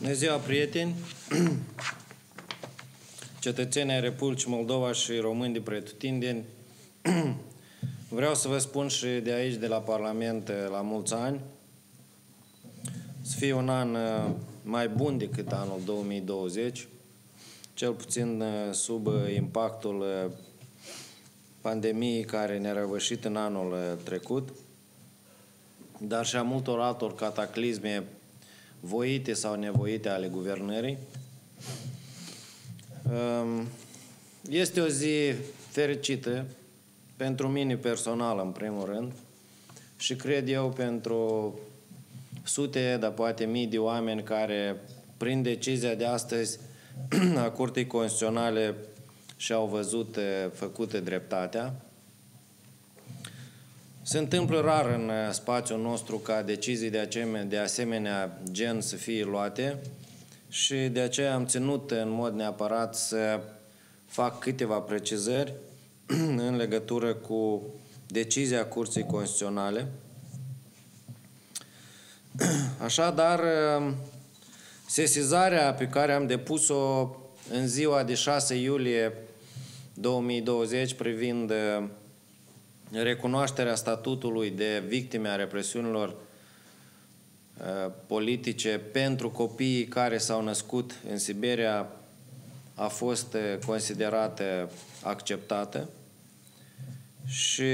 Bună ziua, prieteni! Cetățenii ai Republicii Moldova și români de pretutindeni, vreau să vă spun și de aici, de la Parlament, la mulți ani. Să fie un an mai bun decât anul 2020, cel puțin sub impactul pandemiei care ne-a răvășit în anul trecut, dar și a multor altor cataclisme voite sau nevoite ale guvernării. Este o zi fericită pentru mine personal, în primul rând, și cred eu pentru sute, dar poate mii de oameni care, prin decizia de astăzi a Curții Constituționale, și-au văzut făcută dreptatea. Se întâmplă rar în spațiul nostru ca decizii de asemenea gen să fie luate și de aceea am ținut în mod neapărat să fac câteva precizări în legătură cu decizia Curții Constituționale. Așadar, sesizarea pe care am depus-o în ziua de 6 iulie 2020 privind recunoașterea statutului de victime a represiunilor politice pentru copiii care s-au născut în Siberia a fost considerată acceptată și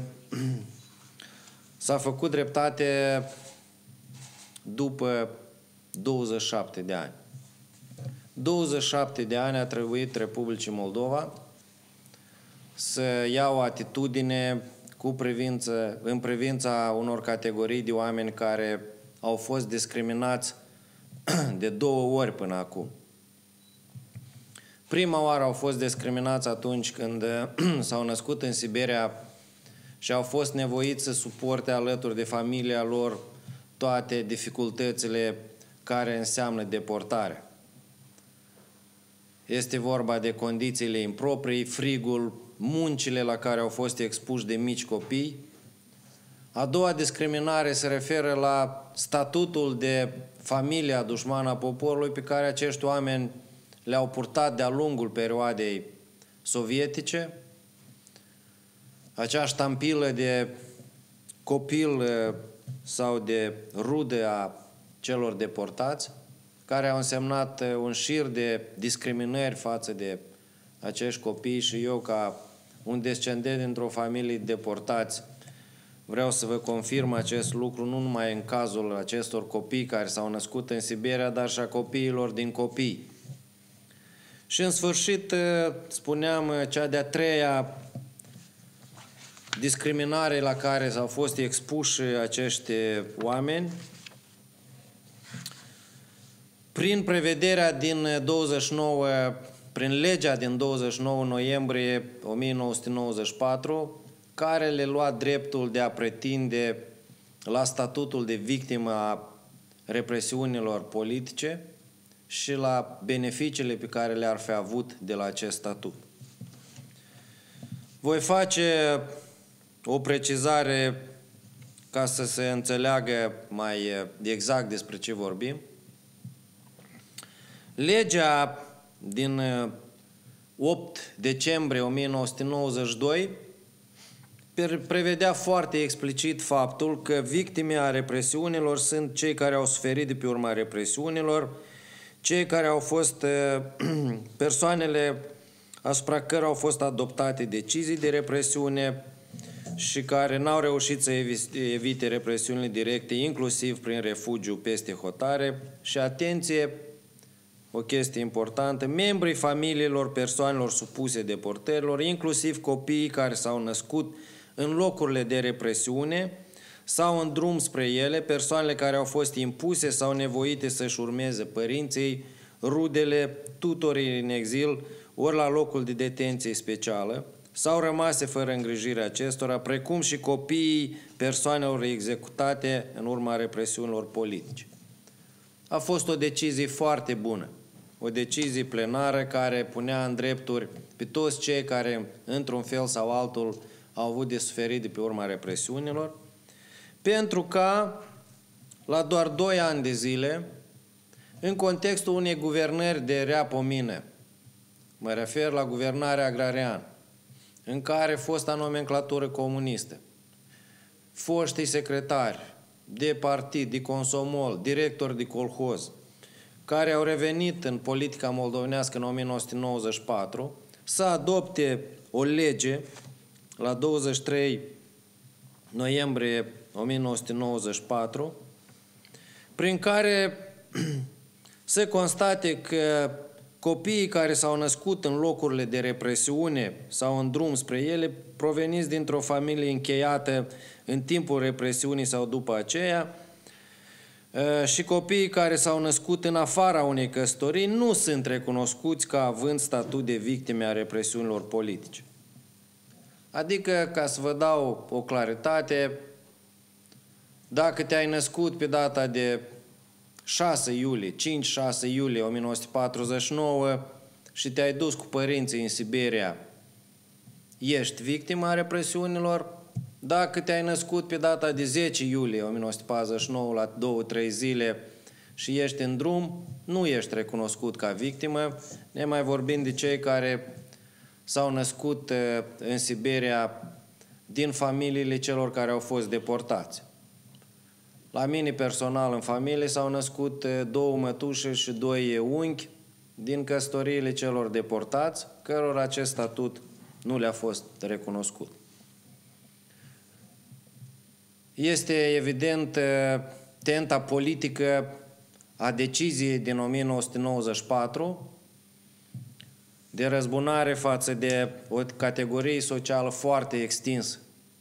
s-a făcut dreptate după 27 de ani. 27 de ani a trebuit Republicii Moldova să ia o atitudine în privința unor categorii de oameni care au fost discriminați de 2 ori până acum. Prima oară au fost discriminați atunci când s-au născut în Siberia și au fost nevoiți să suporte alături de familia lor toate dificultățile care înseamnă deportarea. Este vorba de condițiile improprii, frigul, muncile la care au fost expuși de mici copii. A doua discriminare se referă la statutul de familie a dușmana poporului pe care acești oameni le-au purtat de-a lungul perioadei sovietice. Acea ștampilă de copil sau de rudă a celor deportați, care au însemnat un șir de discriminări față de acești copii și eu, ca un descendent dintr-o familie de deportați, vreau să vă confirm acest lucru nu numai în cazul acestor copii care s-au născut în Siberia, dar și a copiilor din copii. Și în sfârșit, spuneam, cea de-a treia discriminare la care s-au fost expuși acești oameni, prin prevederea din 29, prin legea din 29 noiembrie 1994, care le lua dreptul de a pretinde la statutul de victimă a represiunilor politice și la beneficiile pe care le-ar fi avut de la acest statut. Voi face o precizare ca să se înțeleagă mai exact despre ce vorbim. Legea din 8 decembrie 1992 prevedea foarte explicit faptul că victime a represiunilor sunt cei care au suferit de pe urma represiunilor, cei care au fost persoanele asupra cărora au fost adoptate decizii de represiune și care n-au reușit să evite represiunile directe, inclusiv prin refugiu peste hotare. Și atenție, o chestie importantă, membrii familiilor persoanelor supuse deportărilor, inclusiv copiii care s-au născut în locurile de represiune sau în drum spre ele, persoanele care au fost impuse sau nevoite să-și urmeze părinții, rudele, tutorii în exil, ori la locul de detenție specială, sau rămase fără îngrijirea acestora, precum și copiii persoanelor executate în urma represiunilor politice. A fost o decizie foarte bună, o decizie plenară care punea în drepturi pe toți cei care, într-un fel sau altul, au avut de suferit de pe urma represiunilor, pentru ca, la doar 2 ani de zile, în contextul unei guvernări de rea pomină, mă refer la guvernarea agrariană, în care fosta nomenclatură comunistă, foștii secretari de partid, de consomol, directori de colhoz, care au revenit în politica moldovenească în 1994, să adopte o lege la 23 noiembrie 1994, prin care se constate că copiii care s-au născut în locurile de represiune sau în drum spre ele, proveniți dintr-o familie încheiată în timpul represiunii sau după aceea, și copiii care s-au născut în afara unei căsătorii nu sunt recunoscuți ca având statut de victime a represiunilor politice. Adică, ca să vă dau o claritate, dacă te-ai născut pe data de 6 iulie, 5-6 iulie 1949 și te-ai dus cu părinții în Siberia, ești victima a represiunilor. Dacă te-ai născut pe data de 10 iulie 1949 la 2-3 zile și ești în drum, nu ești recunoscut ca victimă, ne mai vorbim de cei care s-au născut în Siberia din familiile celor care au fost deportați. La mine personal în familie s-au născut 2 mătușe și 2 unchi din căsătoriile celor deportați, cărora acest statut nu le-a fost recunoscut. Este evident tenta politică a deciziei din 1994 de răzbunare față de o categorie socială foarte extinsă,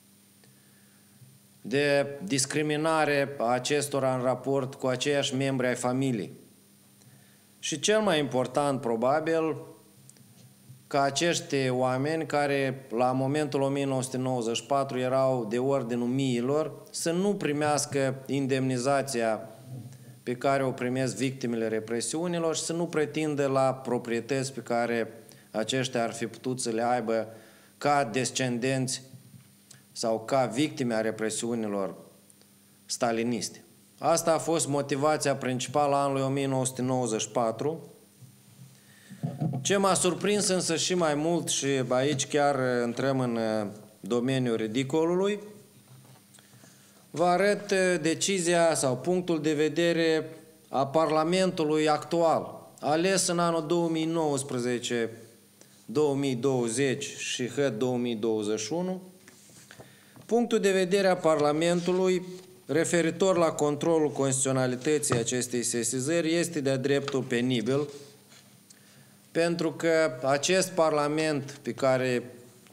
de discriminare a acestora în raport cu aceiași membri ai familiei. Și cel mai important, probabil, ca acești oameni care la momentul 1994 erau de ordinul miilor să nu primească indemnizația pe care o primesc victimele represiunilor și să nu pretindă la proprietăți pe care aceștia ar fi putut să le aibă ca descendenți sau ca victime a represiunilor staliniste. Asta a fost motivația principală a anului 1994. Ce m-a surprins însă și mai mult, și aici chiar intrăm în domeniul ridicolului, vă arăt decizia sau punctul de vedere a Parlamentului actual, ales în anul 2019, 2020 și 2021, punctul de vedere a Parlamentului referitor la controlul constituționalității acestei sesizări este de-a dreptul penibil, pentru că acest Parlament pe care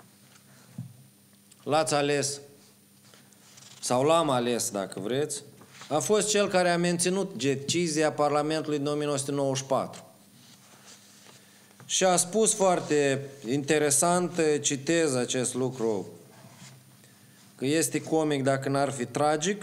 l-ați ales, sau l-am ales, dacă vreți, a fost cel care a menținut decizia Parlamentului din 1994. Și a spus foarte interesant, citez acest lucru, că este comic dacă n-ar fi tragic,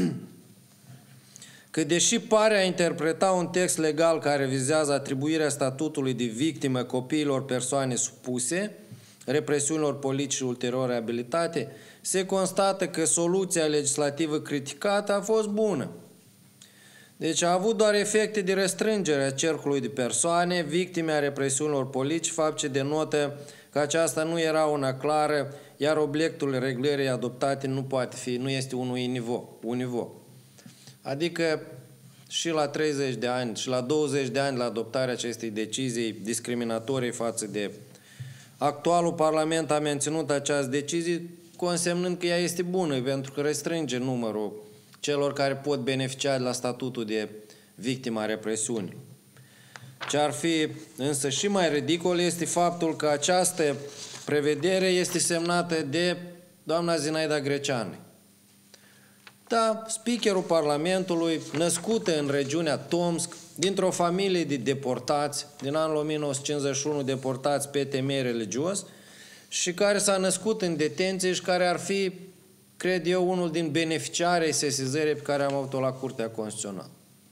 că deși pare a interpreta un text legal care vizează atribuirea statutului de victimă copiilor persoane supuse represiunilor politice și ulterior reabilitate, se constată că soluția legislativă criticată a fost bună. Deci a avut doar efecte de restrângere a cercului de persoane victime a represiunilor politice, fapt ce denotă că aceasta nu era una clară, iar obiectul reglării adoptate nu este univoc. Adică și la 30 de ani și la 20 de ani la adoptarea acestei decizii discriminatorii față de actualul Parlament a menținut această decizie, consemnând că ea este bună, pentru că restrânge numărul celor care pot beneficia de la statutul de victimă a represiunii. Ce ar fi însă și mai ridicol este faptul că această prevedere este semnată de doamna Zinaida Greceanu. Da, speakerul Parlamentului, născută în regiunea Tomsk, dintr-o familie de deportați, din anul 1951 deportați pe temei religios, și care s-a născut în detenție și care ar fi, cred eu, unul din beneficiarii sesizării pe care am avut-o la Curtea Constituțională.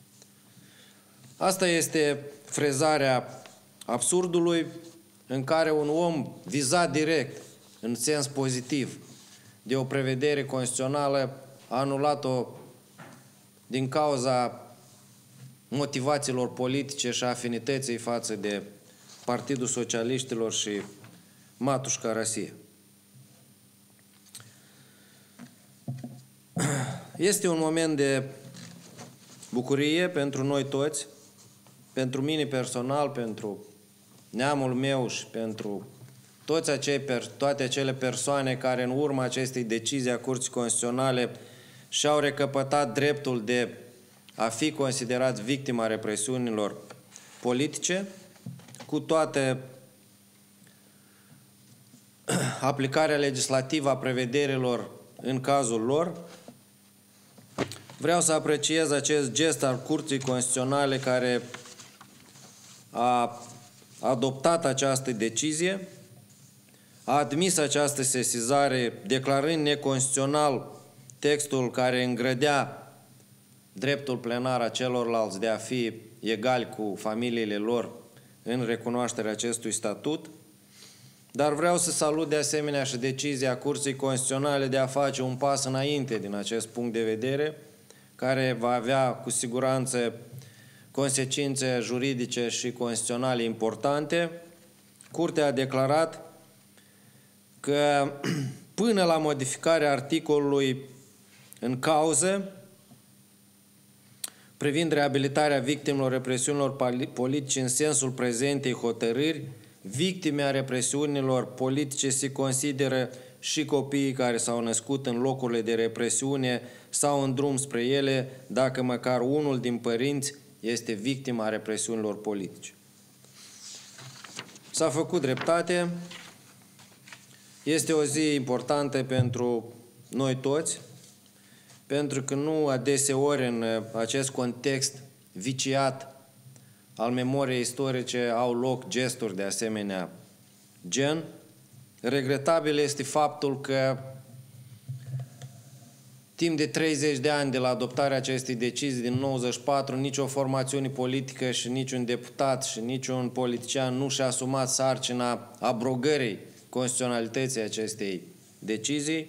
Asta este frezarea absurdului în care un om vizat direct, în sens pozitiv, de o prevedere constituțională, a anulat-o din cauza motivațiilor politice și afinității față de Partidul Socialiștilor și Matușca Răsie. Este un moment de bucurie pentru noi toți, pentru mine personal, pentru neamul meu și pentru toate acele persoane care în urma acestei decizii a Curții Constituționale și-au recăpătat dreptul de a fi considerați victima represiunilor politice, cu toată aplicarea legislativă a prevederilor în cazul lor. Vreau să apreciez acest gest al Curții Constituționale care a adoptat această decizie, a admis această sesizare declarând neconstituțional textul care îngrădea dreptul plenar a celorlalți de a fi egali cu familiile lor în recunoașterea acestui statut, dar vreau să salut de asemenea și decizia Curții Constituționale de a face un pas înainte din acest punct de vedere, care va avea cu siguranță consecințe juridice și constituționale importante. Curtea a declarat că până la modificarea articolului în cauză privind reabilitarea victimelor represiunilor politice în sensul prezentei hotărâri, victime a represiunilor politice se consideră și copiii care s-au născut în locurile de represiune sau în drum spre ele, dacă măcar unul din părinți este victima represiunilor politice. S-a făcut dreptate. Este o zi importantă pentru noi toți, pentru că nu adeseori în acest context viciat al memoriei istorice au loc gesturi de asemenea gen. Regretabil este faptul că timp de 30 de ani de la adoptarea acestei decizii din 94, nicio formațiune politică și niciun deputat și niciun politician nu și-a asumat sarcina abrogării constituționalității acestei decizii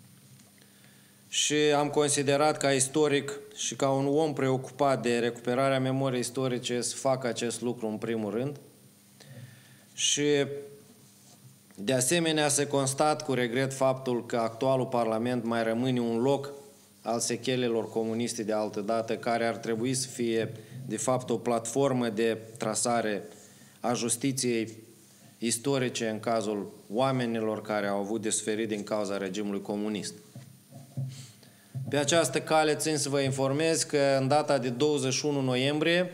și am considerat ca istoric și ca un om preocupat de recuperarea memoriei istorice să facă acest lucru în primul rând și de asemenea se constat cu regret faptul că actualul Parlament mai rămâne un loc al sechelelor comuniste de altădată, care ar trebui să fie de fapt o platformă de trasare a justiției istorice în cazul oamenilor care au avut de suferit din cauza regimului comunist. Pe această cale țin să vă informez că în data de 21 noiembrie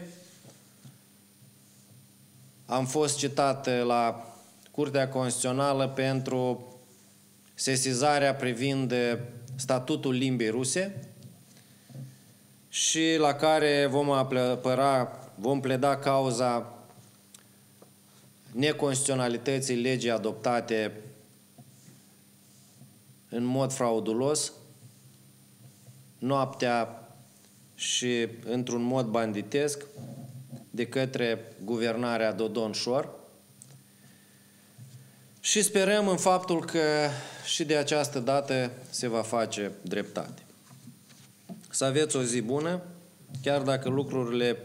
am fost citat la Curtea Constituțională pentru sesizarea privind statutul limbii ruse și la care vom pleda cauza neconstituționalității legii adoptate în mod fraudulos, noaptea și într-un mod banditesc de către guvernarea Dodon-Șor. Și sperăm în faptul că și de această dată se va face dreptate. Să aveți o zi bună, chiar dacă lucrurile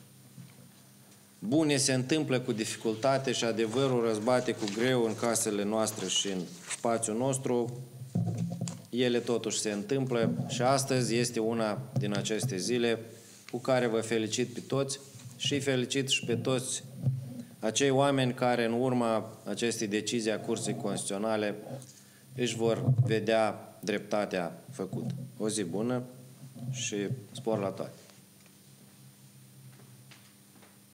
bune se întâmplă cu dificultate și adevărul răzbate cu greu în casele noastre și în spațiul nostru, ele totuși se întâmplă și astăzi este una din aceste zile cu care vă felicit pe toți și felicit și pe toți acei oameni care în urma acestei decizii a Curții Constituționale își vor vedea dreptatea făcută. O zi bună și spor la toate!